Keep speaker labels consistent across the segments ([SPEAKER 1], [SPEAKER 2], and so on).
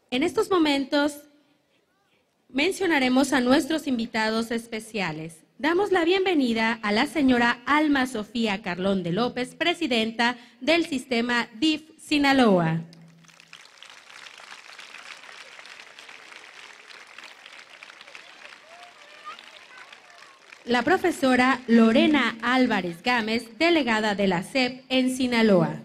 [SPEAKER 1] En estos momentos mencionaremos a nuestros invitados especiales. Damos la bienvenida a la señora Alma Sofía Carlón de López, presidenta del sistema DIF Sinaloa. La profesora Lorena Álvarez Gámez, delegada de la SEP en Sinaloa.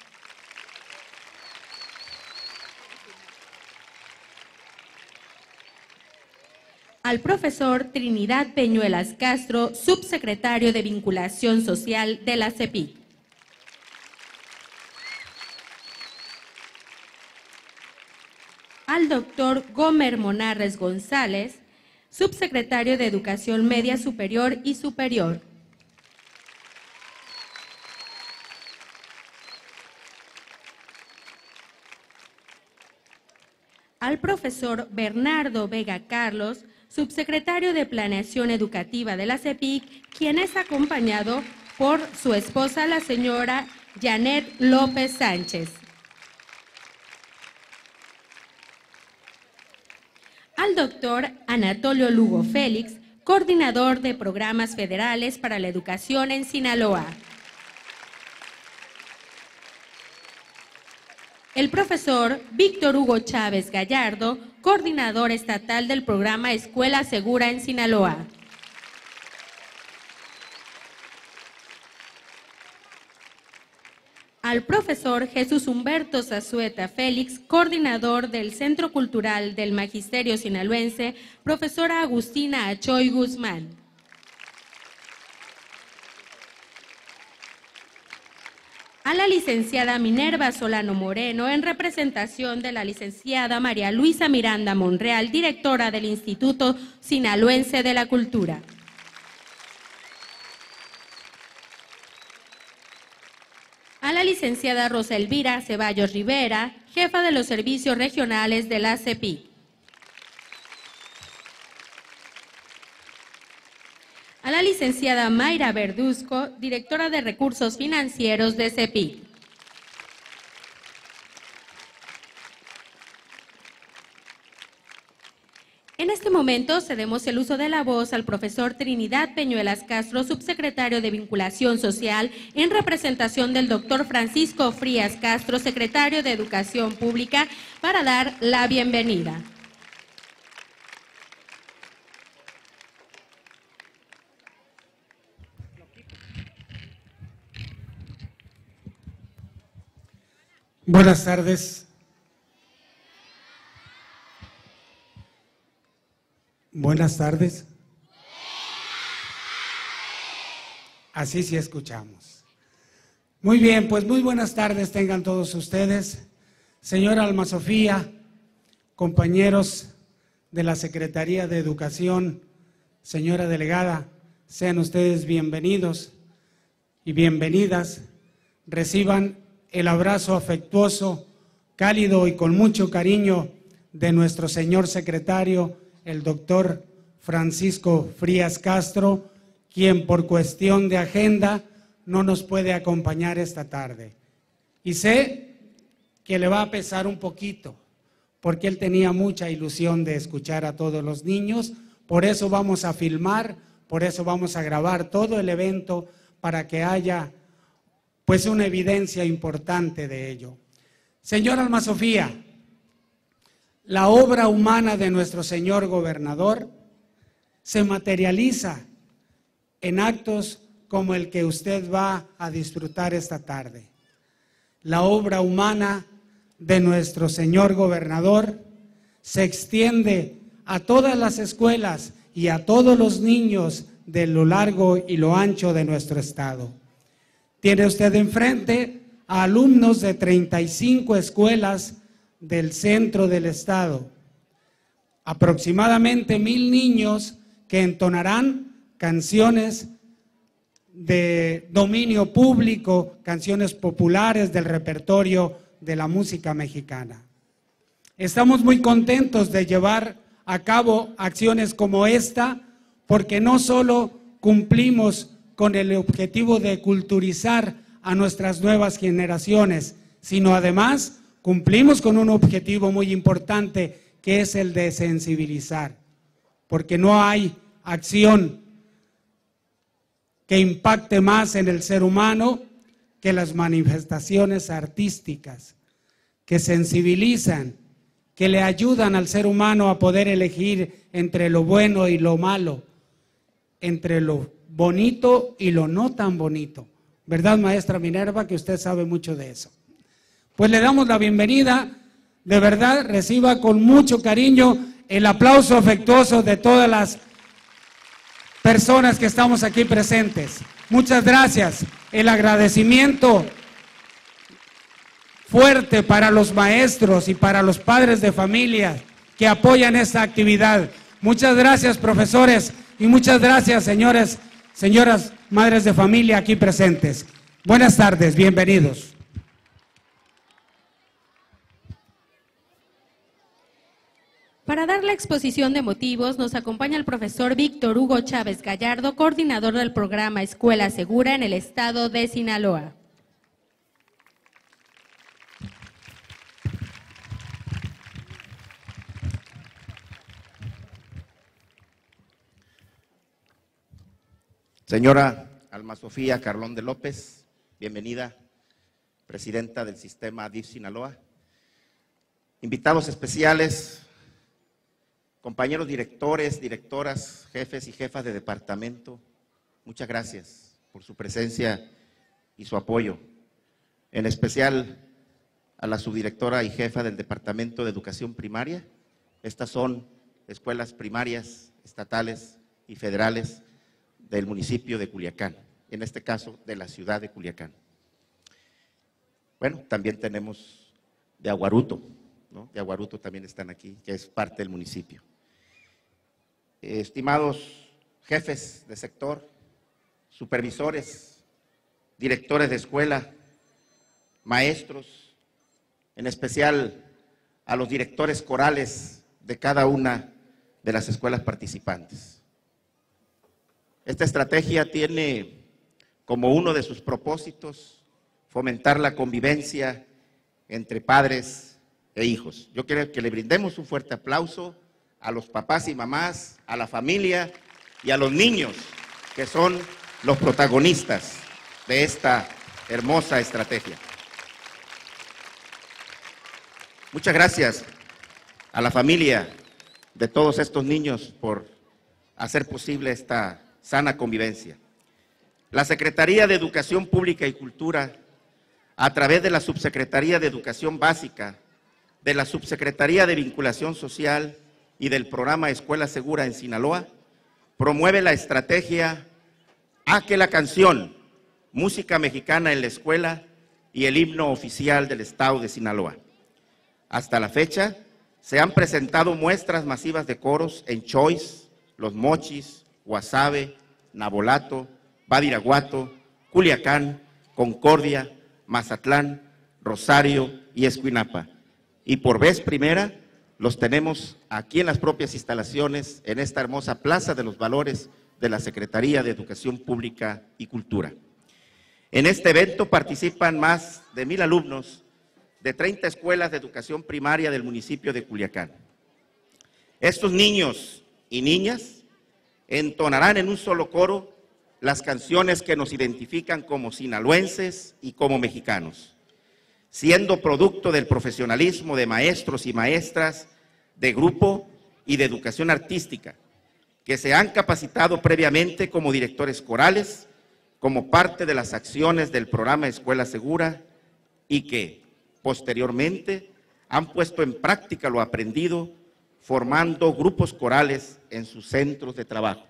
[SPEAKER 1] Al profesor Trinidad Peñuelas Castro, subsecretario de Vinculación Social de la CEPIC. Al doctor Gomer Monarres González, subsecretario de Educación Media Superior y Superior. Al profesor Bernardo Vega Carlos, subsecretario de Planeación Educativa de la CEPIC, quien es acompañado por su esposa, la señora Janet López Sánchez. Al doctor Anatolio Lugo Félix, coordinador de programas federales para la educación en Sinaloa. El profesor Víctor Hugo Chávez Gallardo, coordinador estatal del programa Escuela Segura en Sinaloa. Al profesor Jesús Humberto Zazueta Félix, coordinador del Centro Cultural del Magisterio Sinaloense, profesora Agustina Achoy Guzmán. A la licenciada Minerva Solano Moreno, en representación de la licenciada María Luisa Miranda Monreal, directora del Instituto Sinaloense de la Cultura. A la licenciada Rosa Elvira Ceballos Rivera, jefa de los servicios regionales de la CEPIC. A la licenciada Mayra Verduzco, directora de Recursos Financieros de CEPIC. En este momento cedemos el uso de la voz al profesor Trinidad Peñuelas Castro, subsecretario de Vinculación Social, en representación del doctor Francisco Frías Castro, secretario de Educación Pública, para dar la bienvenida.
[SPEAKER 2] Buenas tardes. Buenas tardes. Así sí escuchamos. Muy bien, pues muy buenas tardes tengan todos ustedes. Señora Alma Sofía, compañeros de la Secretaría de Educación, señora delegada, sean ustedes bienvenidos y bienvenidas. Reciban el abrazo afectuoso, cálido y con mucho cariño de nuestro señor secretario, el doctor Francisco Frías Castro, quien por cuestión de agenda no nos puede acompañar esta tarde. Y sé que le va a pesar un poquito, porque él tenía mucha ilusión de escuchar a todos los niños, por eso vamos a filmar, por eso vamos a grabar todo el evento para que haya pues una evidencia importante de ello. Señora Alma Sofía, la obra humana de nuestro señor gobernador se materializa en actos como el que usted va a disfrutar esta tarde. La obra humana de nuestro señor gobernador se extiende a todas las escuelas y a todos los niños de lo largo y lo ancho de nuestro estado. Tiene usted enfrente a alumnos de 35 escuelas del centro del estado, aproximadamente 1000 niños que entonarán canciones de dominio público, canciones populares del repertorio de la música mexicana. Estamos muy contentos de llevar a cabo acciones como esta, porque no solo cumplimos con el objetivo de culturizar a nuestras nuevas generaciones, sino además cumplimos con un objetivo muy importante, que es el de sensibilizar, porque no hay acción que impacte más en el ser humano que las manifestaciones artísticas, que sensibilizan, que le ayudan al ser humano a poder elegir entre lo bueno y lo malo, entre lo bonito y lo no tan bonito. ¿Verdad, maestra Minerva, que usted sabe mucho de eso? Pues le damos la bienvenida, de verdad, reciba con mucho cariño el aplauso afectuoso de todas las personas que estamos aquí presentes. Muchas gracias. El agradecimiento fuerte para los maestros y para los padres de familia que apoyan esta actividad. Muchas gracias, profesores, y muchas gracias, señoras, madres de familia aquí presentes. Buenas tardes, bienvenidos.
[SPEAKER 1] Para dar la exposición de motivos, nos acompaña el profesor Víctor Hugo Chávez Gallardo, coordinador del programa Escuela Segura en el estado de Sinaloa.
[SPEAKER 3] Señora Alma Sofía Carlón de López, bienvenida, presidenta del sistema DIF Sinaloa. Invitados especiales, compañeros directores, directoras, jefes y jefas de departamento, muchas gracias por su presencia y su apoyo. En especial a la subdirectora y jefa del Departamento de Educación Primaria. Estas son escuelas primarias, estatales y federales del municipio de Culiacán, en este caso de la ciudad de Culiacán. Bueno, también tenemos de Aguaruto, ¿no? De Aguaruto también están aquí, que es parte del municipio. Estimados jefes de sector, supervisores, directores de escuela, maestros, en especial a los directores corales de cada una de las escuelas participantes. Esta estrategia tiene como uno de sus propósitos fomentar la convivencia entre padres e hijos. Yo quiero que le brindemos un fuerte aplauso a los papás y mamás, a la familia y a los niños, que son los protagonistas de esta hermosa estrategia. Muchas gracias a la familia de todos estos niños por hacer posible esta sana convivencia. La Secretaría de Educación Pública y Cultura, a través de la Subsecretaría de Educación Básica, de la Subsecretaría de Vinculación Social y del programa Escuela Segura en Sinaloa, promueve la estrategia A que la canción, música mexicana en la escuela y el himno oficial del estado de Sinaloa. Hasta la fecha, se han presentado muestras masivas de coros en Choix, Los Mochis, Guasave, Nabolato, Badiraguato, Culiacán, Concordia, Mazatlán, Rosario y Escuinapa. Y por vez primera los tenemos aquí en las propias instalaciones, en esta hermosa Plaza de los Valores de la Secretaría de Educación Pública y Cultura. En este evento participan más de 1,000 alumnos de 30 escuelas de educación primaria del municipio de Culiacán. Estos niños y niñas entonarán en un solo coro las canciones que nos identifican como sinaloenses y como mexicanos, siendo producto del profesionalismo de maestros y maestras de grupo y de educación artística, que se han capacitado previamente como directores corales, como parte de las acciones del programa Escuela Segura y que, posteriormente, han puesto en práctica lo aprendido formando grupos corales en sus centros de trabajo.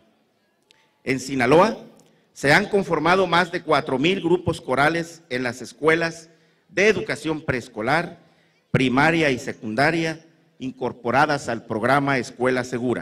[SPEAKER 3] En Sinaloa se han conformado más de 4,000 grupos corales en las escuelas de educación preescolar, primaria y secundaria incorporadas al programa Escuela Segura.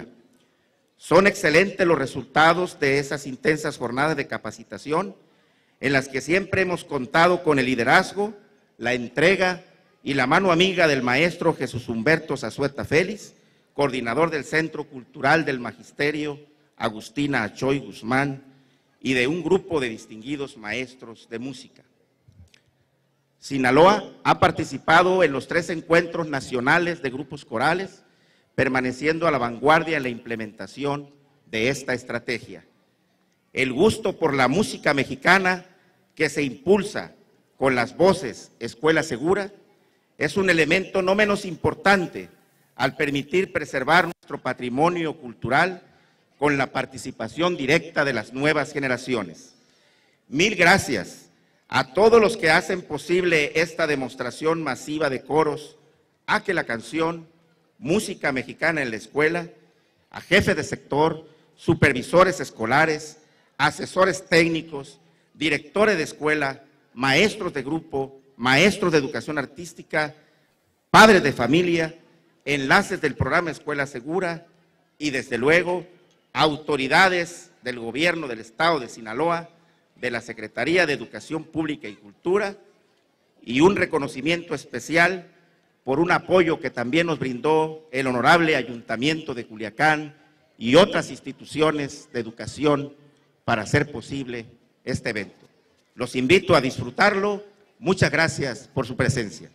[SPEAKER 3] Son excelentes los resultados de esas intensas jornadas de capacitación en las que siempre hemos contado con el liderazgo, la entrega y la mano amiga del maestro Jesús Humberto Zazueta Félix, coordinador del Centro Cultural del Magisterio Agustina Achoy Guzmán y de un grupo de distinguidos maestros de música. Sinaloa ha participado en los 3 encuentros nacionales de grupos corales, permaneciendo a la vanguardia en la implementación de esta estrategia. El gusto por la música mexicana que se impulsa con las voces Escuela Segura es un elemento no menos importante al permitir preservar nuestro patrimonio cultural con la participación directa de las nuevas generaciones. Mil gracias a todos los que hacen posible esta demostración masiva de coros, a que la canción Música Mexicana en la Escuela, a jefes de sector, supervisores escolares, asesores técnicos, directores de escuela, maestros de grupo, maestros de educación artística, padres de familia, enlaces del programa Escuela Segura y, desde luego, autoridades del gobierno del estado de Sinaloa, de la Secretaría de Educación Pública y Cultura, y un reconocimiento especial por un apoyo que también nos brindó el honorable Ayuntamiento de Culiacán y otras instituciones de educación para hacer posible este evento. Los invito a disfrutarlo. Muchas gracias por su presencia.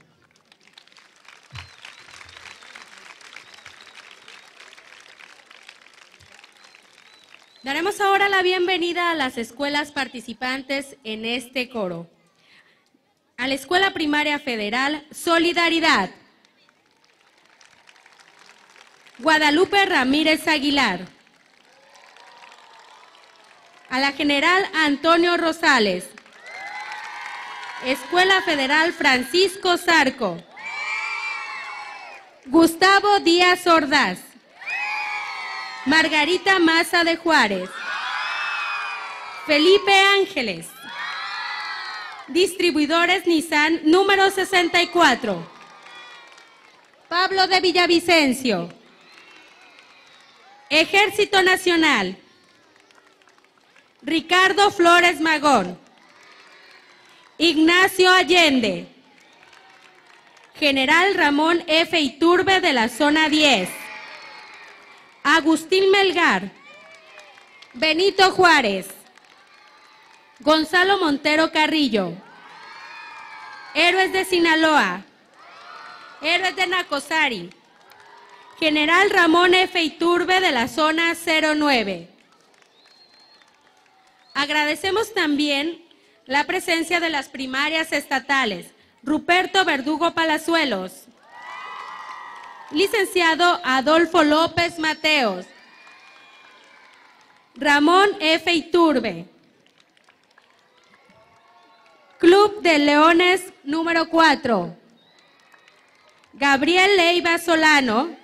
[SPEAKER 1] Daremos ahora la bienvenida a las escuelas participantes en este coro. A la Escuela Primaria Federal Solidaridad, Guadalupe Ramírez Aguilar. A la General Antonio Rosales, Escuela Federal Francisco Zarco, Gustavo Díaz Ordaz, Margarita Maza de Juárez, Felipe Ángeles, Distribuidores Nissan número 64, Pablo de Villavicencio, Ejército Nacional, Ricardo Flores Magón, Ignacio Allende, General Ramón F. Iturbe de la Zona 10, Agustín Melgar, Benito Juárez, Gonzalo Montero Carrillo, Héroes de Sinaloa, Héroes de Nacosari, General Ramón F. Iturbe de la Zona 09. Agradecemos también la presencia de las primarias estatales, Ruperto Verdugo Palazuelos, licenciado Adolfo López Mateos, Ramón F. Iturbe, Club de Leones número 4, Gabriel Leiva Solano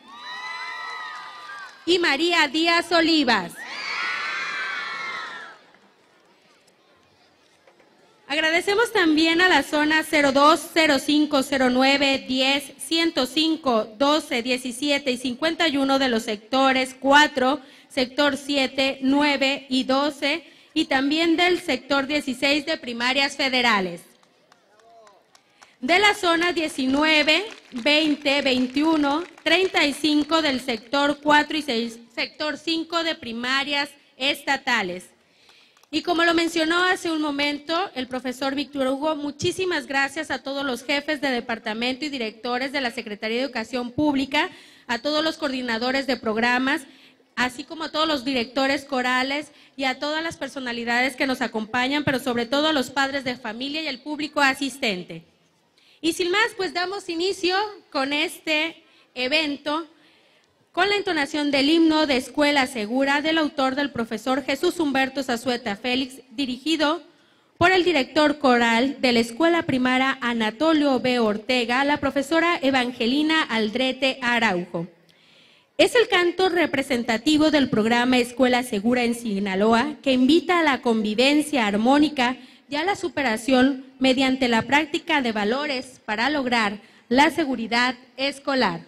[SPEAKER 1] y María Díaz Olivas. Agradecemos también a la zona 02, 05, 09, 10, 105, 12, 17 y 51 de los sectores 4, sector 7, 9 y 12 y también del sector 16 de primarias federales. De la zona 19, 20, 21, 35 del sector 4 y 6, sector 5 de primarias estatales. Y como lo mencionó hace un momento el profesor Víctor Hugo, muchísimas gracias a todos los jefes de departamento y directores de la Secretaría de Educación Pública, a todos los coordinadores de programas, así como a todos los directores corales y a todas las personalidades que nos acompañan, pero sobre todo a los padres de familia y el público asistente. Y sin más, pues damos inicio con este evento, con la entonación del himno de Escuela Segura del autor del profesor Jesús Humberto Zazueta Félix, dirigido por el director coral de la Escuela Primaria Anatolio B. Ortega, la profesora Evangelina Aldrete Araujo. Es el canto representativo del programa Escuela Segura en Sinaloa, que invita a la convivencia armónica y a la superación mediante la práctica de valores para lograr la seguridad escolar.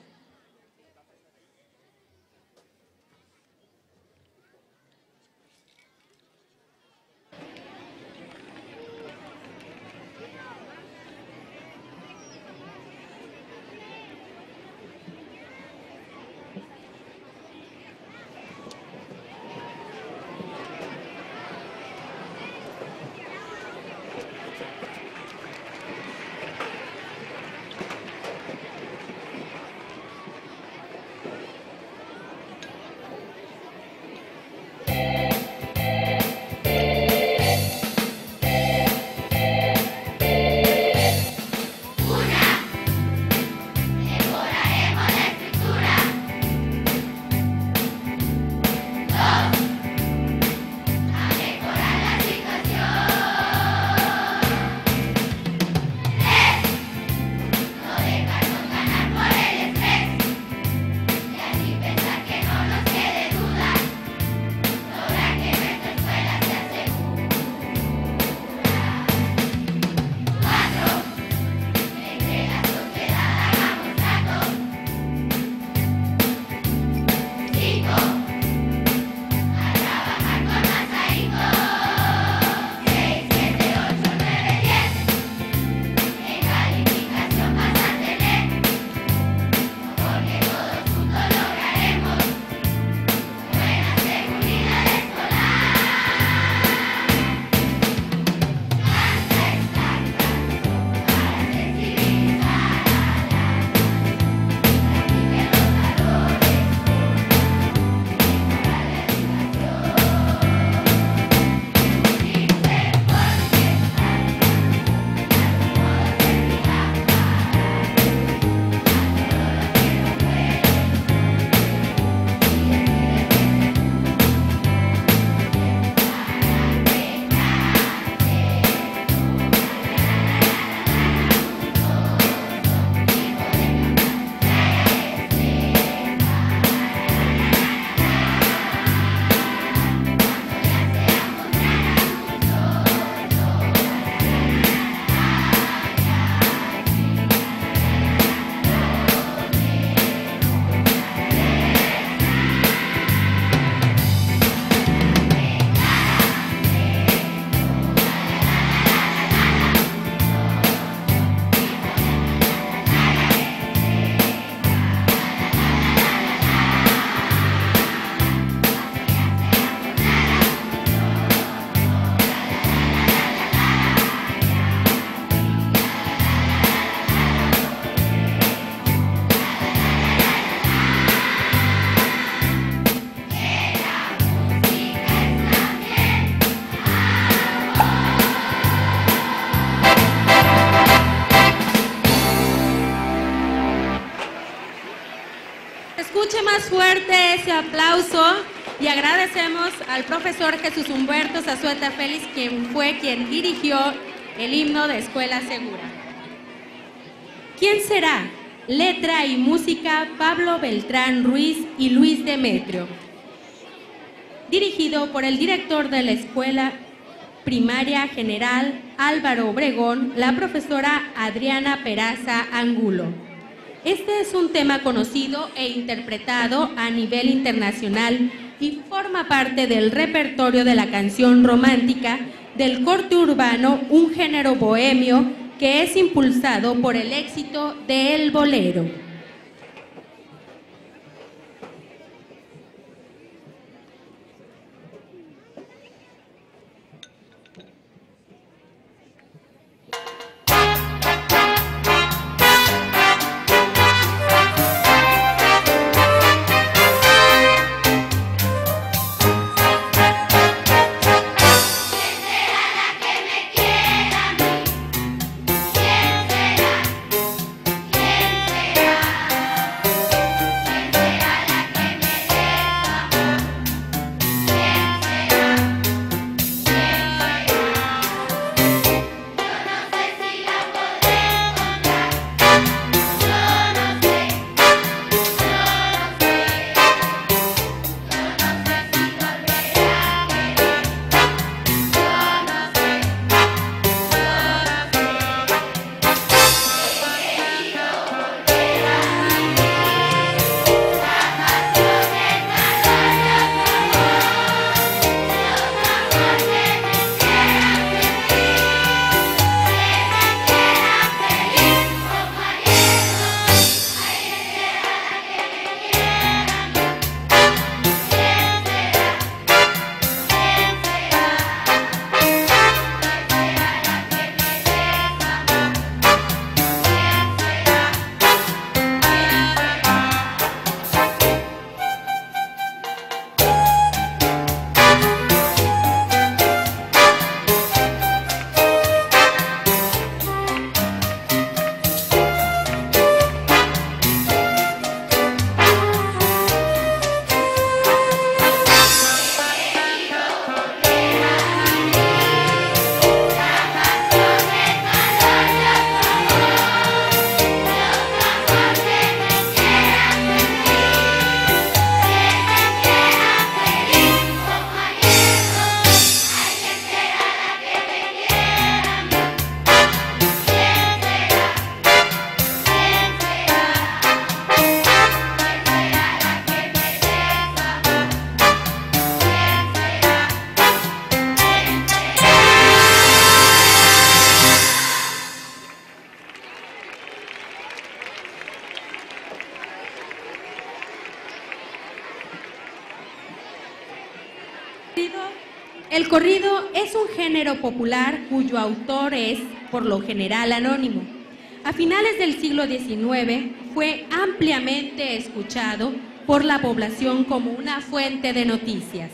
[SPEAKER 1] escuche más fuerte ese aplauso y agradecemos al profesor Jesús Humberto Zazueta Félix, quien fue quien dirigió el himno de Escuela Segura. ¿Quién será? Letra y música, Pablo Beltrán Ruiz y Luis Demetrio. Dirigido por el director de la Escuela Primaria General Álvaro Obregón, la profesora Adriana Peraza Angulo. Este es un tema conocido e interpretado a nivel internacional y forma parte del repertorio de la canción romántica del corte urbano, un género bohemio que es impulsado por el éxito del bolero. El corrido es un género popular cuyo autor es, por lo general, anónimo. A finales del siglo XIX fue ampliamente escuchado por la población como una fuente de noticias.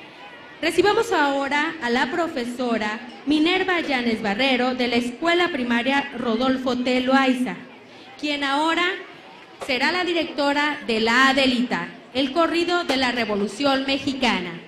[SPEAKER 1] Recibamos ahora a la profesora Minerva Llanes Barrero de la Escuela Primaria Rodolfo T. Loaiza, quien ahora será la directora de La Adelita, el corrido de la Revolución Mexicana.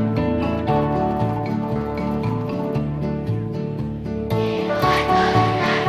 [SPEAKER 4] Ay,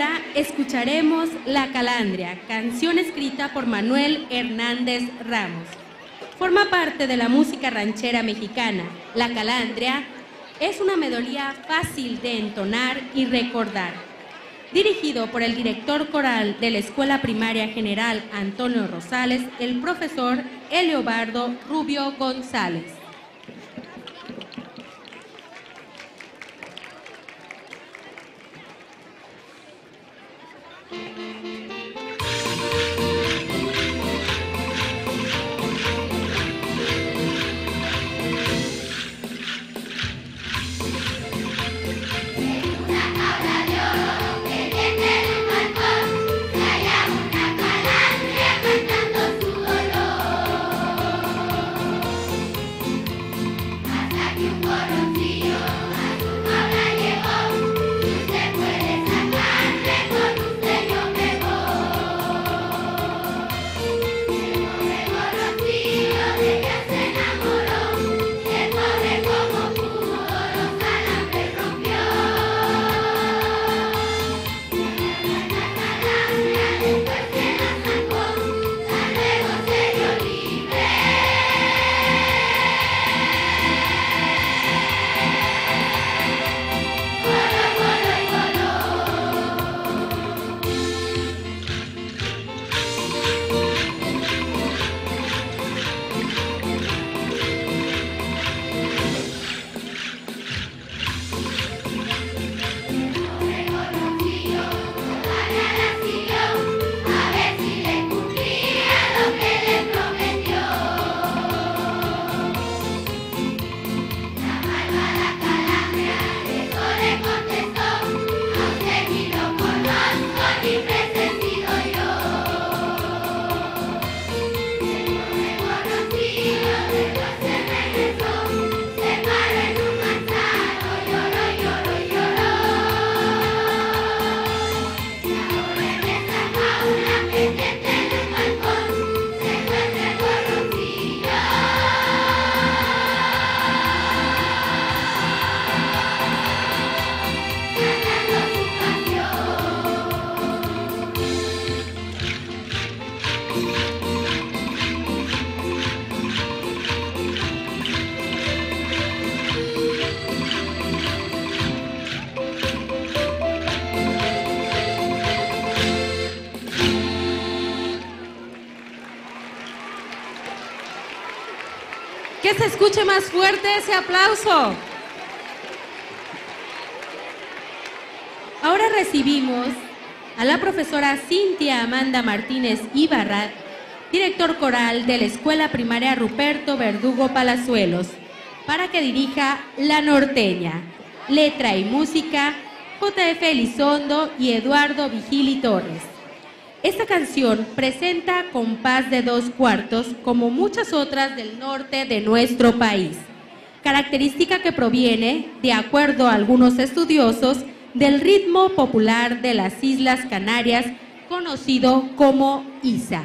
[SPEAKER 1] ahora escucharemos La Calandria, canción escrita por Manuel Hernández Ramos. Forma parte de la música ranchera mexicana. La Calandria es una melodía fácil de entonar y recordar. Dirigido por el director coral de la Escuela Primaria General Antonio Rosales, el profesor Eleobardo Rubio González. Que se escuche más fuerte ese aplauso. Ahora recibimos a la profesora Cintia Amanda Martínez Ibarra, director coral de la Escuela Primaria Ruperto Verdugo Palazuelos, para que dirija La Norteña. Letra y música, J.F. Elizondo y Eduardo Vigili Torres. Esta canción presenta compás de 2/4 como muchas otras del norte de nuestro país, característica que proviene, de acuerdo a algunos estudiosos, del ritmo popular de las Islas Canarias conocido como Isa.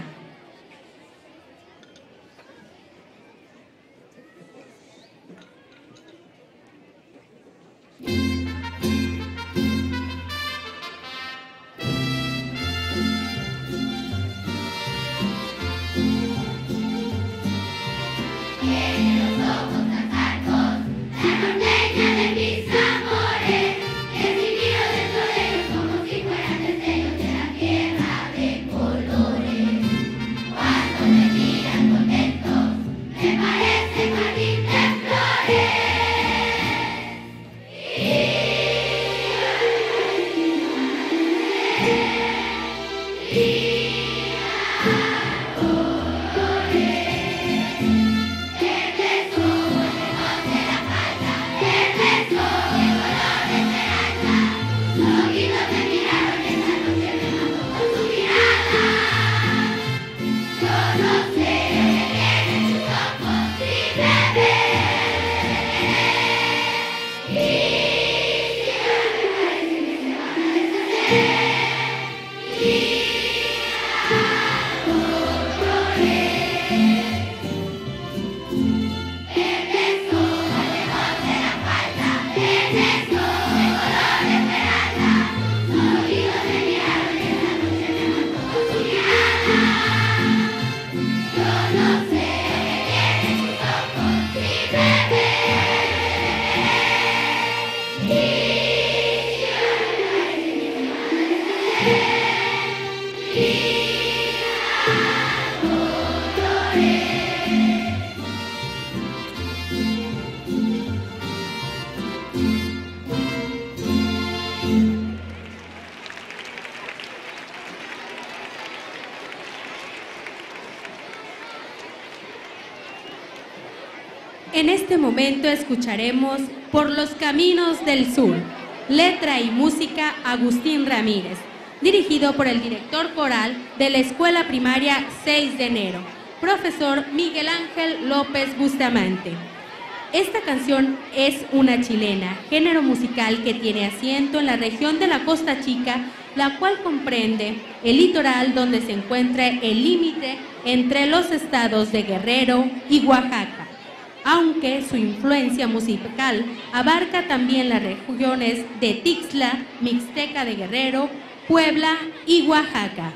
[SPEAKER 1] En este momento escucharemos Por los Caminos del Sur, letra y música Agustín Ramírez, dirigido por el director coral de la Escuela Primaria 6 de Enero, profesor Miguel Ángel López Bustamante. Esta canción es una chilena, género musical que tiene asiento en la región de la Costa Chica, la cual comprende el litoral donde se encuentra el límite entre los estados de Guerrero y Oaxaca, aunque su influencia musical abarca también las regiones de Tixla, Mixteca de Guerrero, Puebla y Oaxaca.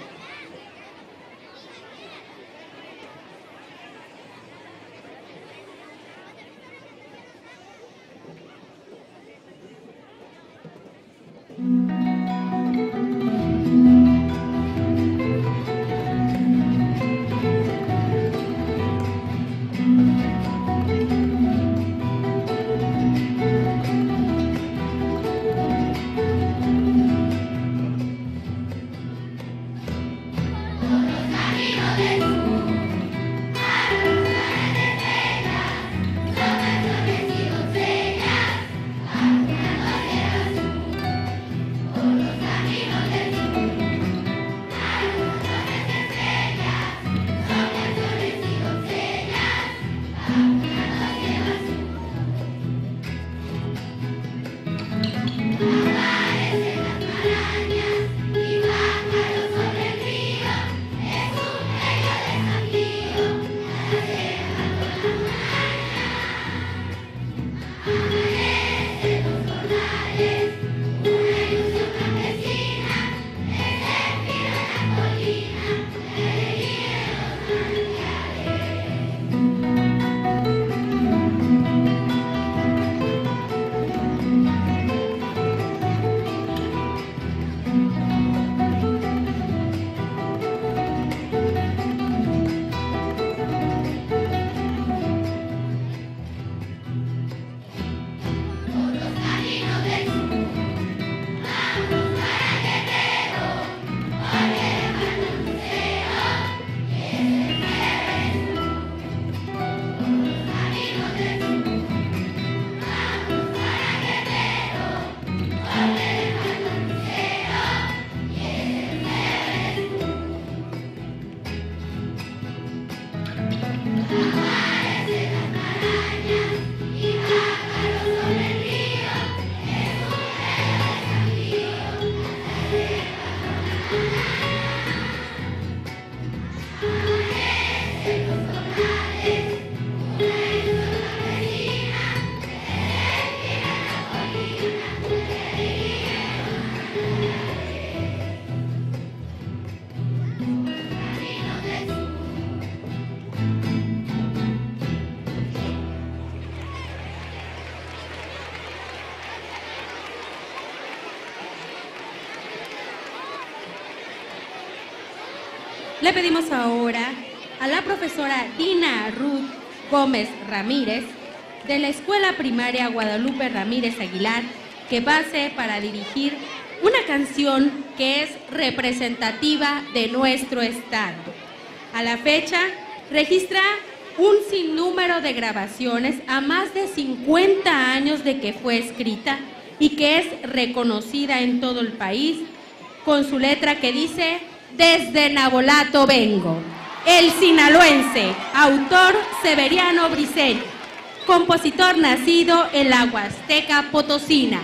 [SPEAKER 1] Le pedimos ahora a la profesora Dina Ruth Gómez Ramírez, de la Escuela Primaria Guadalupe Ramírez Aguilar, que pase para dirigir una canción que es representativa de nuestro estado. A la fecha, registra un sinnúmero de grabaciones a más de 50 años de que fue escrita y que es reconocida en todo el país, con su letra que dice: Desde Nabolato vengo. El sinaloense, autor Severiano Briceño, compositor nacido en la Huasteca Potosina.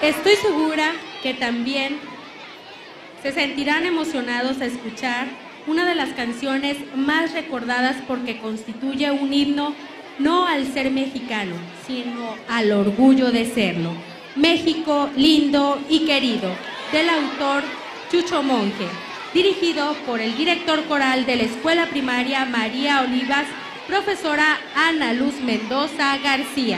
[SPEAKER 1] Estoy segura que también se sentirán emocionados a escuchar una de las canciones más recordadas porque constituye un himno no al ser mexicano, sino al orgullo de serlo. México lindo y querido, del autor Chucho Monje, dirigido por el director coral de la Escuela Primaria María Olivas, profesora Ana Luz Mendoza García.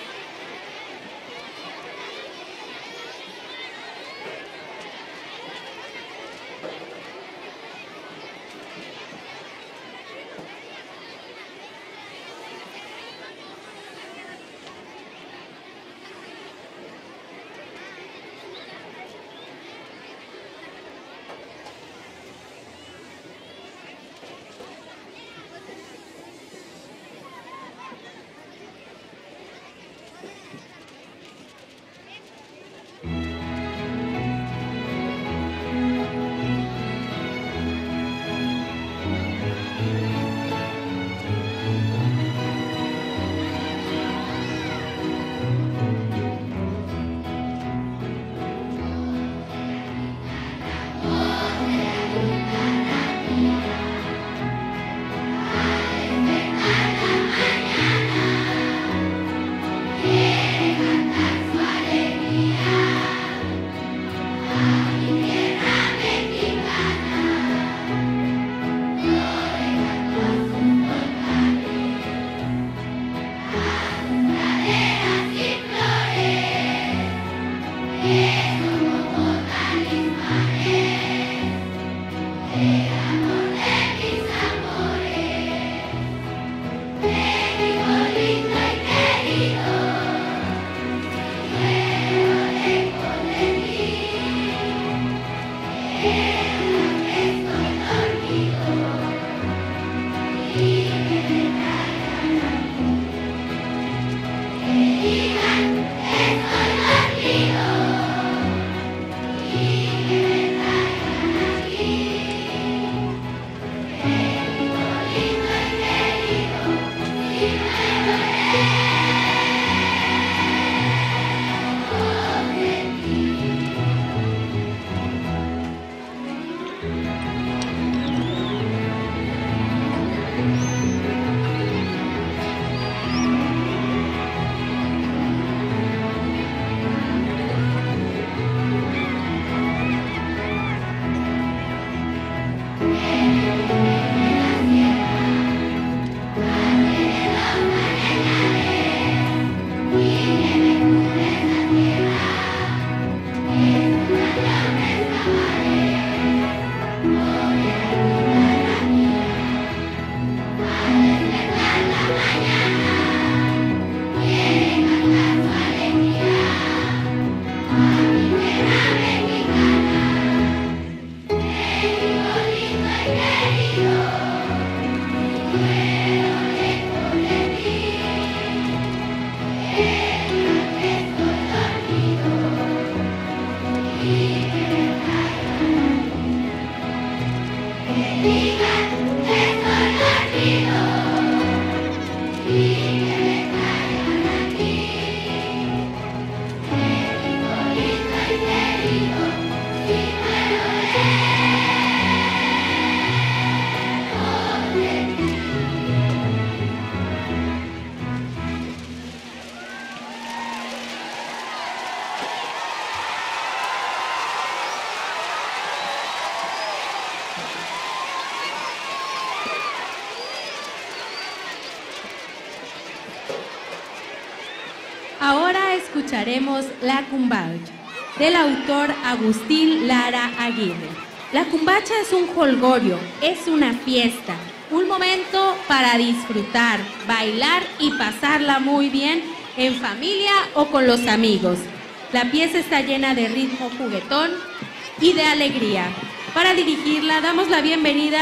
[SPEAKER 1] Ahora escucharemos La Cumbacha, del autor Agustín Lara Aguirre. La cumbacha es un jolgorio, es una fiesta, un momento para disfrutar, bailar y pasarla muy bien en familia o con los amigos. La pieza está llena de ritmo juguetón y de alegría. Para dirigirla damos la bienvenida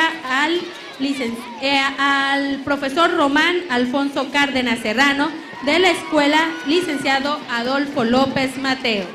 [SPEAKER 1] al profesor Román Alfonso Cárdenas Serrano, de la escuela licenciado Adolfo López Mateo.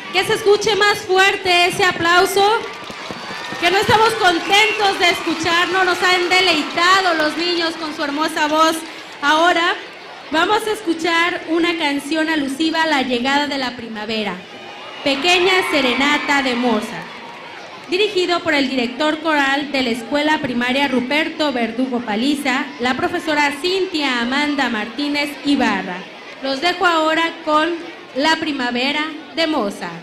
[SPEAKER 1] Que se escuche más fuerte ese aplauso. Que no estamos contentos de escucharnos, nos han deleitado los niños con su hermosa voz. Ahora vamos a escuchar una canción alusiva a la llegada de la primavera, Pequeña Serenata de Mozart, dirigido por el director coral de la Escuela Primaria Ruperto Verdugo Paliza, la profesora Cintia Amanda Martínez Ibarra. Los dejo ahora con La Primavera de Mozart.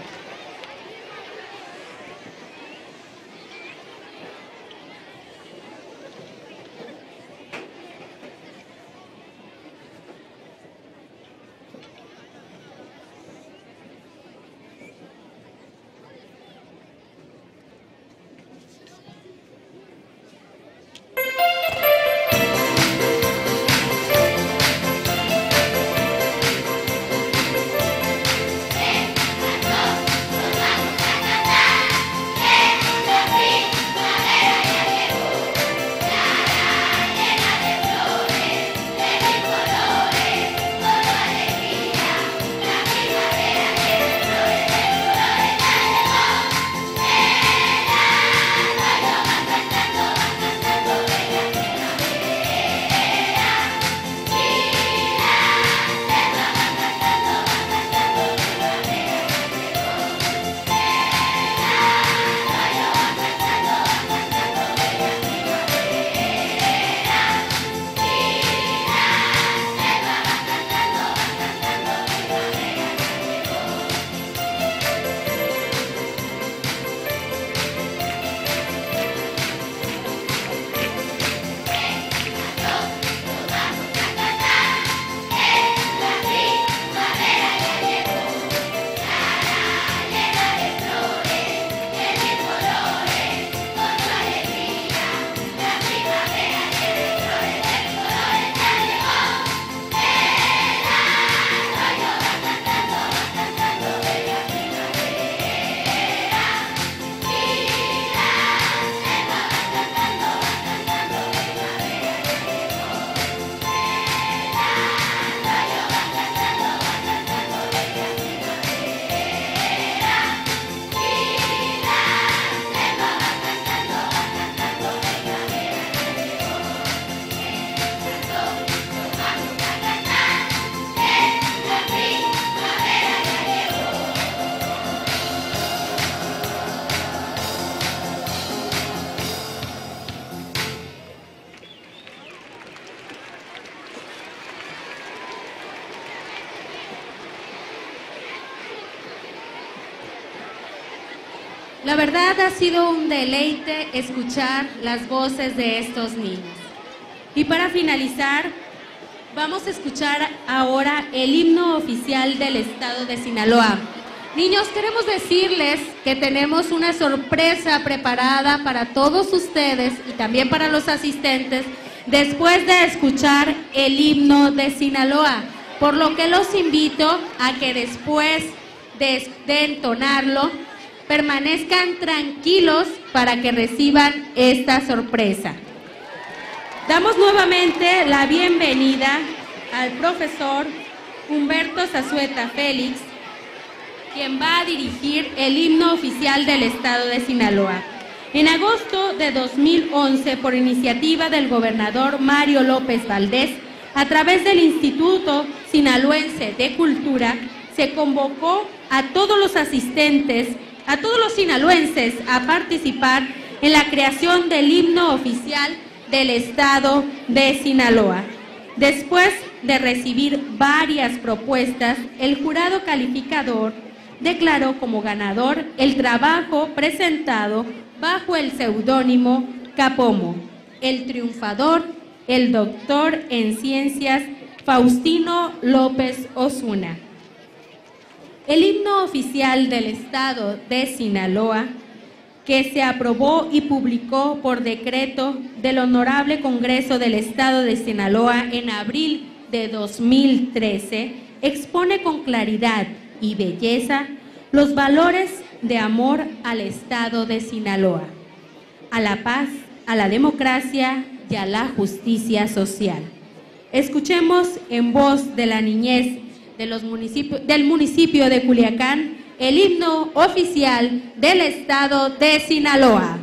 [SPEAKER 1] La verdad ha sido un deleite escuchar las voces de estos niños. Y para finalizar, vamos a escuchar ahora el himno oficial del estado de Sinaloa. Niños, queremos decirles que tenemos una sorpresa preparada para todos ustedes y también para los asistentes después de escuchar el himno de Sinaloa, por lo que los invito a que después de entonarlo permanezcan tranquilos para que reciban esta sorpresa. Damos nuevamente la bienvenida al profesor Humberto Zazueta Félix, quien va a dirigir el himno oficial del estado de Sinaloa. En agosto de 2011, por iniciativa del gobernador Mario López Valdés, a través del Instituto Sinaloense de Cultura, se convocó a todos los asistentes, a todos los sinaloenses a participar en la creación del himno oficial del estado de Sinaloa. Después de recibir varias propuestas, el jurado calificador declaró como ganador el trabajo presentado bajo el seudónimo Capomo, el triunfador, el doctor en ciencias Faustino López Osuna. El himno oficial del estado de Sinaloa, que se aprobó y publicó por decreto del Honorable Congreso del Estado de Sinaloa en abril de 2013, expone con claridad y belleza los valores de amor al Estado de Sinaloa, a la paz, a la democracia y a la justicia social. Escuchemos en voz de la niñez del municipio de Culiacán el himno oficial del estado de Sinaloa.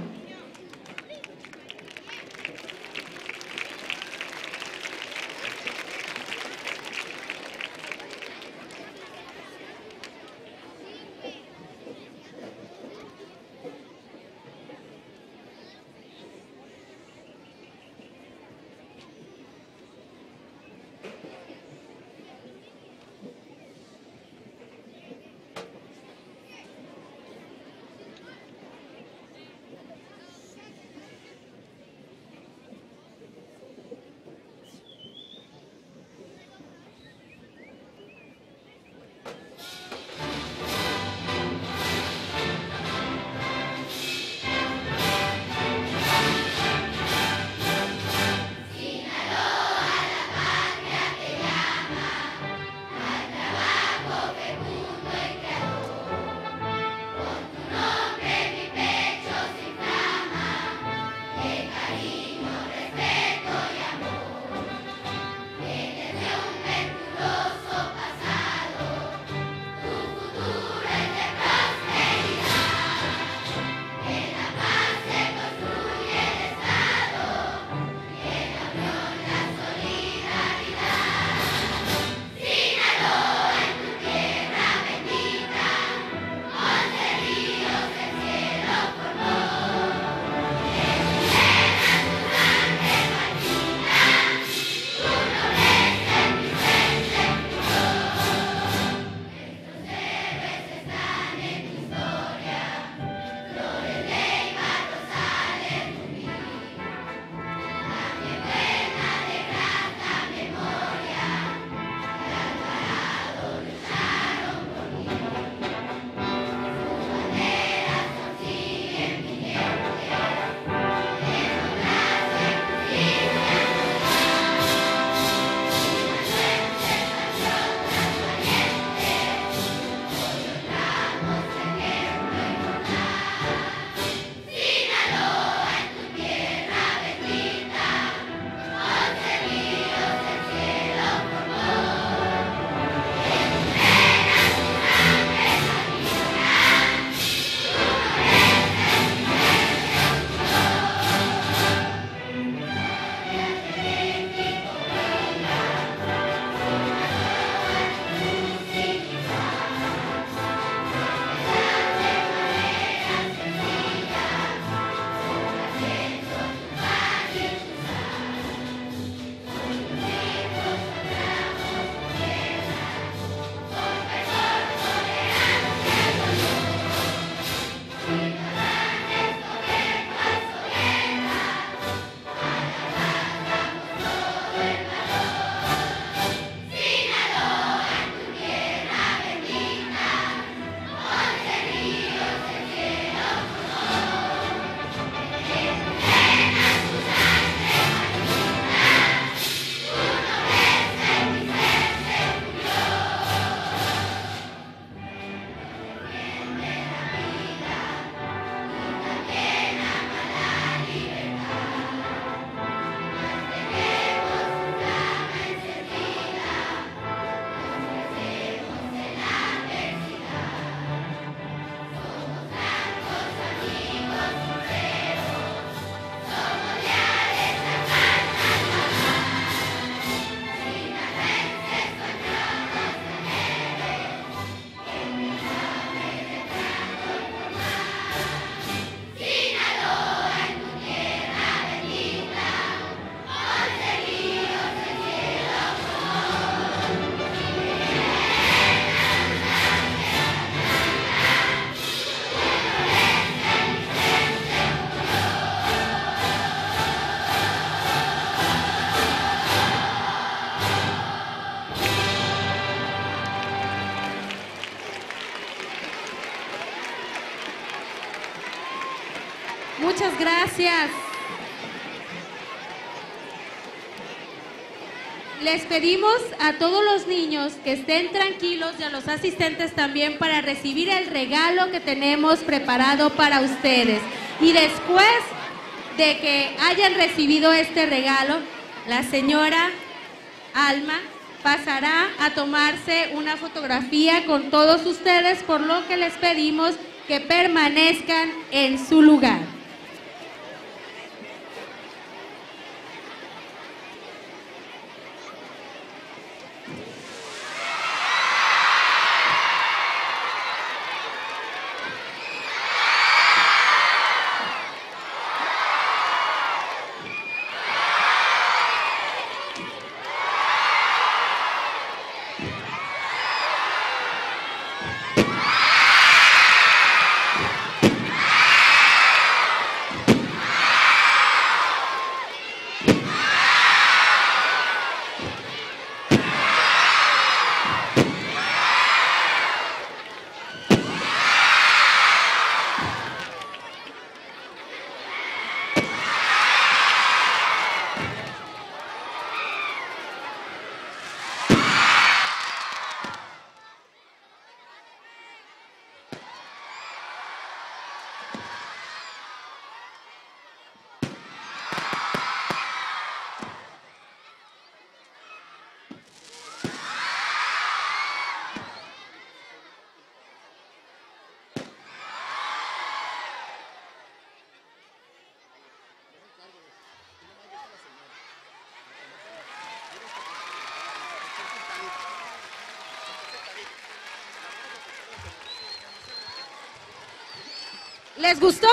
[SPEAKER 1] Muchas gracias. Les pedimos a todos los niños que estén tranquilos y a los asistentes también para recibir el regalo que tenemos preparado para ustedes. Y después de que hayan recibido este regalo, la señora Alma pasará a tomarse una fotografía con todos ustedes, por lo que les pedimos que permanezcan en su lugar. ¿Les gustó?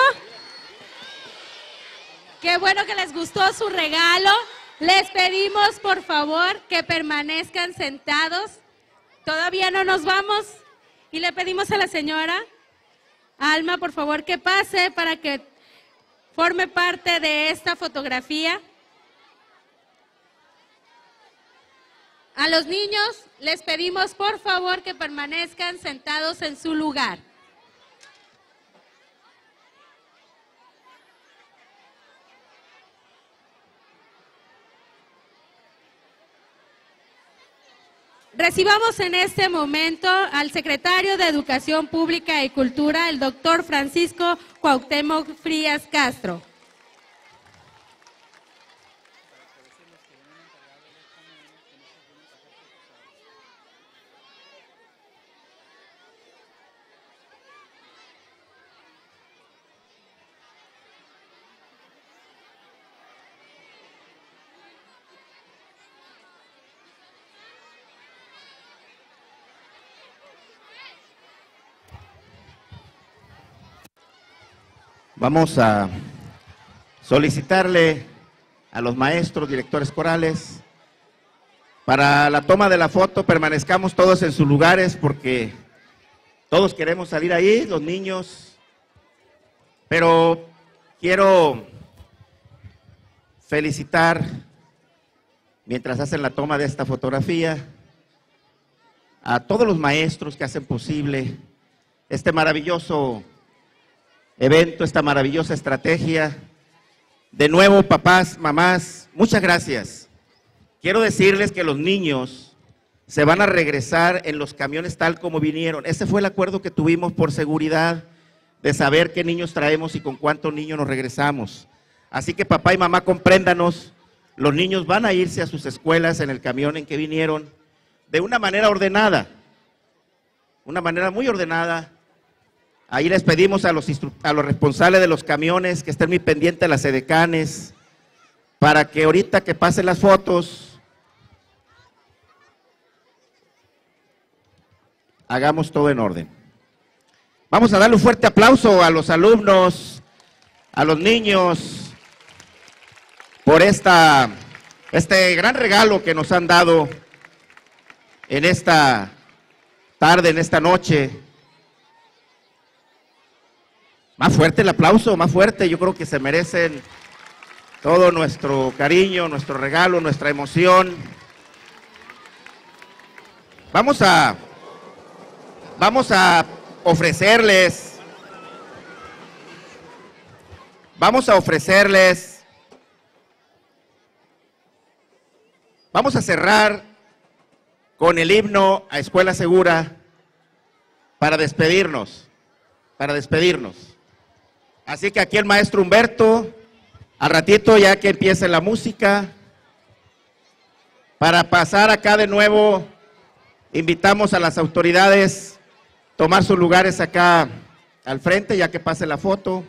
[SPEAKER 1] Qué bueno que les gustó su regalo. Les pedimos, por favor, que permanezcan sentados. Todavía no nos vamos. Y le pedimos a la señora Alma, por favor, que pase para que forme parte de esta fotografía. A los niños les pedimos, por favor, que permanezcan sentados en su lugar. Recibamos en este momento al secretario de Educación Pública y Cultura, el doctor Francisco Cuauhtémoc Frías Castro.
[SPEAKER 3] Vamos a solicitarle a los maestros, directores corales, para la toma de la foto permanezcamos todos en sus lugares porque todos queremos salir ahí, los niños, pero quiero felicitar, mientras hacen la toma de esta fotografía, a todos los maestros que hacen posible este maravilloso evento, esta maravillosa estrategia. De nuevo, papás, mamás, muchas gracias. Quiero decirles que los niños se van a regresar en los camiones tal como vinieron. Ese fue el acuerdo que tuvimos por seguridad, de saber qué niños traemos y con cuántos niños nos regresamos. Así que papá y mamá, compréndanos, los niños van a irse a sus escuelas en el camión en que vinieron, de una manera ordenada, una manera muy ordenada. Ahí les pedimos a los responsables de los camiones que estén muy pendientes de las edecanes, para que ahorita que pasen las fotos, hagamos todo en orden. Vamos a darle un fuerte aplauso a los alumnos, a los niños, por este gran regalo que nos han dado en esta tarde, en esta noche. Más fuerte el aplauso, más fuerte. Yo creo que se merecen todo nuestro cariño, nuestro regalo, nuestra emoción. Vamos a ofrecerles, vamos a cerrar con el himno a Escuela Segura para despedirnos. Así que aquí el maestro Humberto, al ratito ya que empiece la música, Para pasar acá de nuevo, invitamos a las autoridades a tomar sus lugares acá al frente, ya que pase la foto.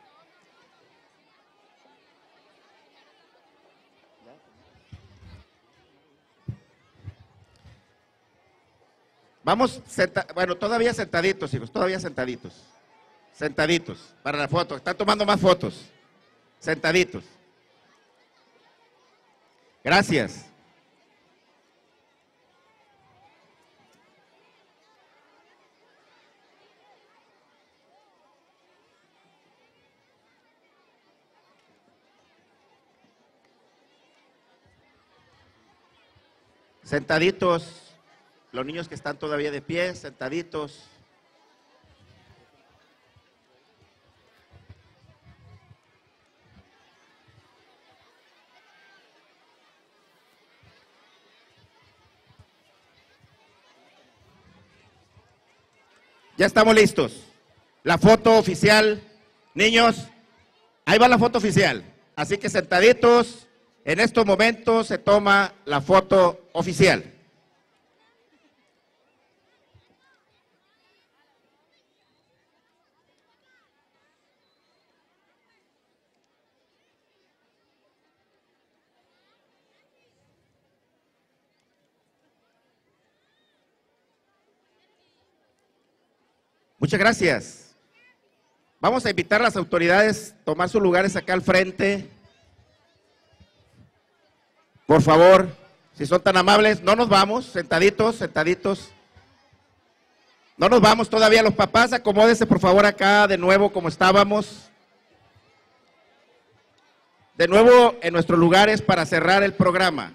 [SPEAKER 3] Vamos, bueno, todavía sentaditos, hijos, todavía sentaditos. Sentaditos, para la foto. Están tomando más fotos. Sentaditos. Gracias. Sentaditos. Los niños que están todavía de pie, sentaditos. Ya estamos listos. La foto oficial. Niños, ahí va la foto oficial. Así que sentaditos, en estos momentos se toma la foto oficial. Muchas gracias. Vamos a invitar a las autoridades a tomar sus lugares acá al frente. Por favor, si son tan amables, no nos vamos, sentaditos, sentaditos. No nos vamos todavía, los papás, acomódense por favor acá de nuevo como estábamos. De nuevo en nuestros lugares para cerrar el programa.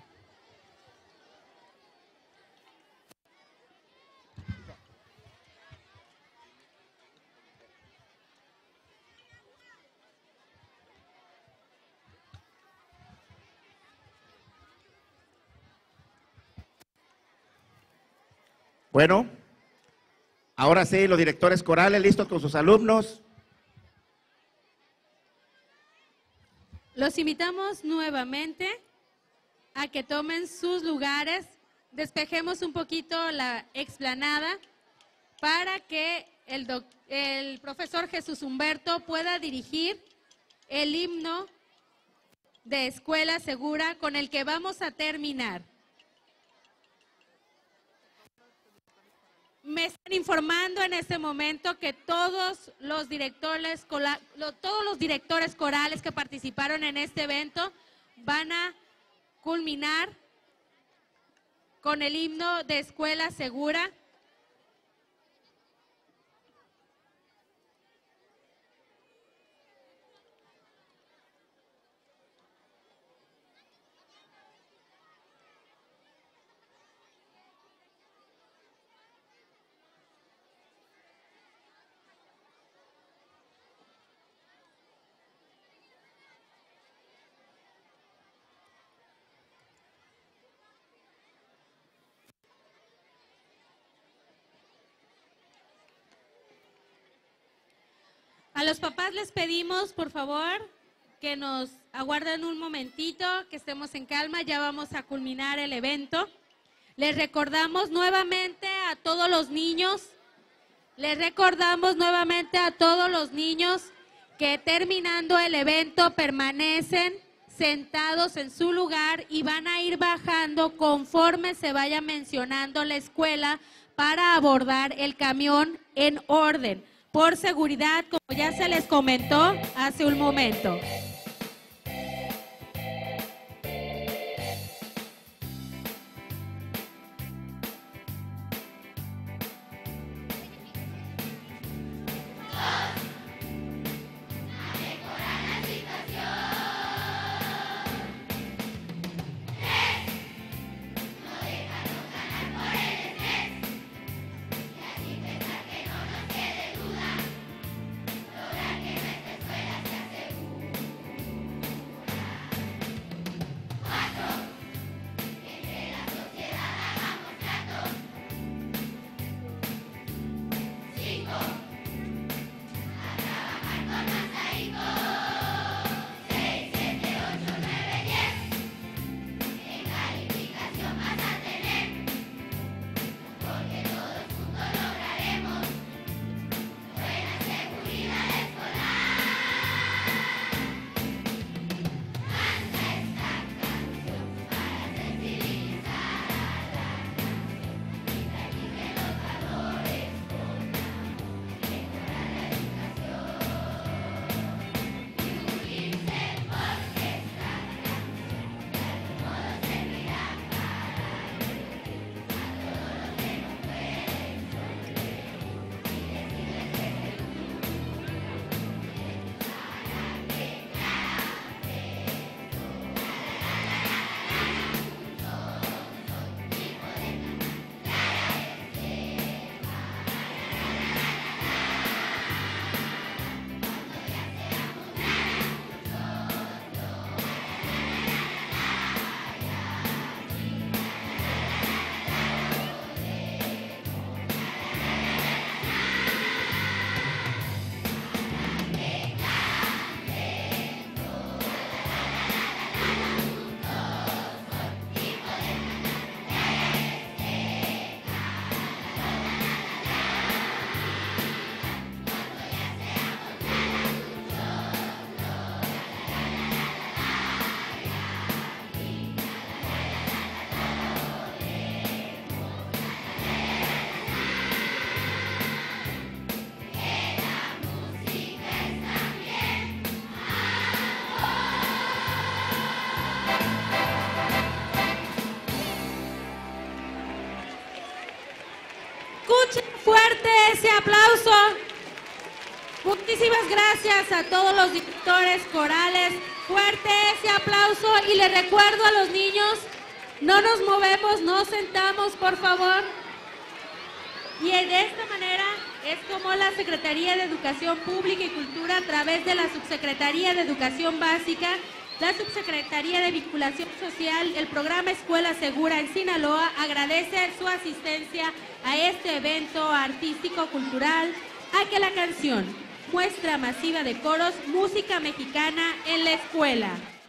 [SPEAKER 3] Bueno, ahora sí, los directores corales listos con sus alumnos.
[SPEAKER 1] Los invitamos nuevamente a que tomen sus lugares, despejemos un poquito la explanada para que el profesor Jesús Humberto pueda dirigir el himno de Escuela Segura con el que vamos a terminar. Me están informando en este momento que todos los directores corales que participaron en este evento van a culminar con el himno de Escuela Segura. A los papás les pedimos, por favor, que nos aguarden un momentito, que estemos en calma, ya vamos a culminar el evento. Les recordamos nuevamente a todos los niños, que terminando el evento permanecen sentados en su lugar y van a ir bajando conforme se vaya mencionando la escuela para abordar el camión en orden. Por seguridad, como ya se les comentó hace un momento. Escuchen fuerte ese aplauso. Muchísimas gracias a todos los directores corales. Fuerte ese aplauso y les recuerdo a los niños, no nos movemos, no sentamos, por favor. Y de esta manera es como la Secretaría de Educación Pública y Cultura, a través de la Subsecretaría de Educación Básica, la Subsecretaría de Vinculación Social, el programa Escuela Segura en Sinaloa, agradece su asistencia a este evento artístico-cultural, a que la canción Muestra Masiva de Coros, Música Mexicana en la Escuela.